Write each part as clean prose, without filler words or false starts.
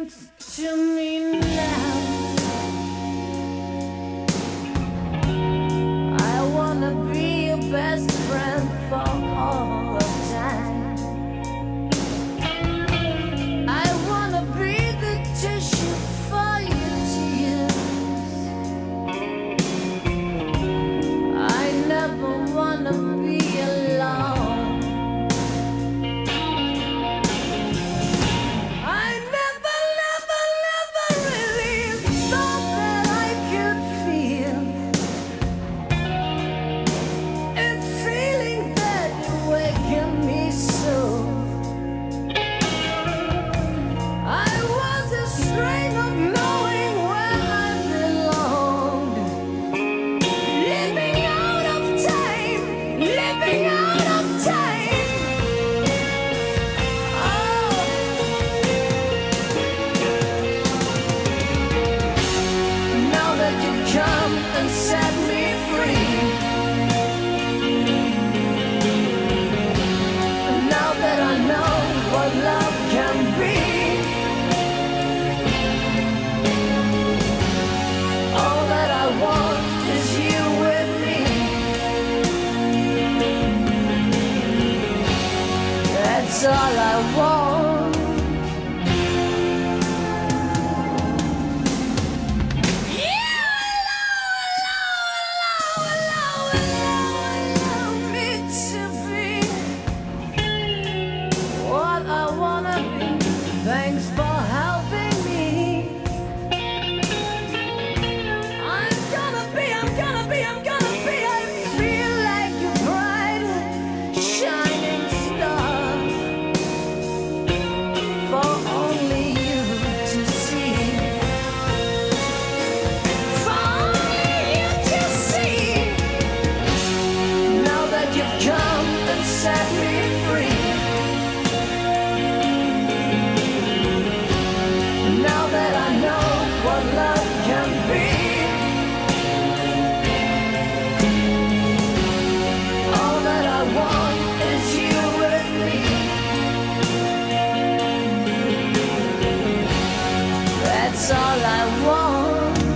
listen to me now. I wanna be your best friend for all of time. I wanna be the tissue for your tears. I never wanna be alone. And set me free. And now that I know what love can be, all that I want is you with me. That's all I want. Thanks for helping me. I'm gonna be, I feel like a bright, shining star for only you to see. For only you to see. Now that you've come and set me free. Now that I know what love can be, all that I want is you with me. That's all I want.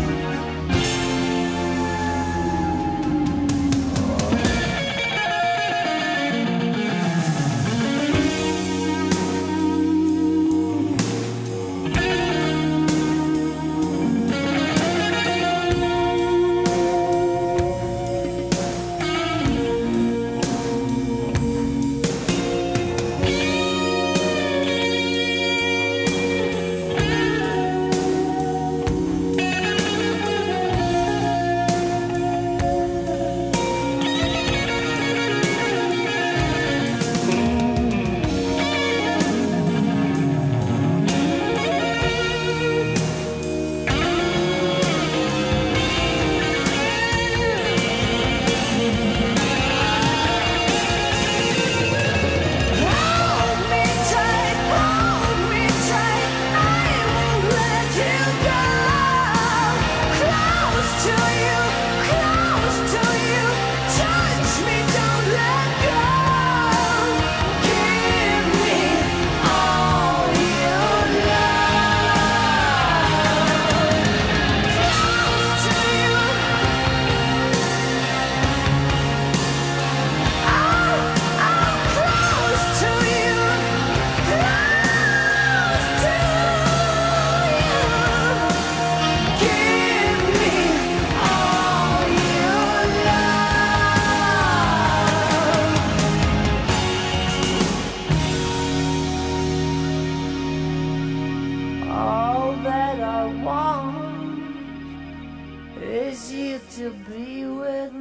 All that I want is you to be with me.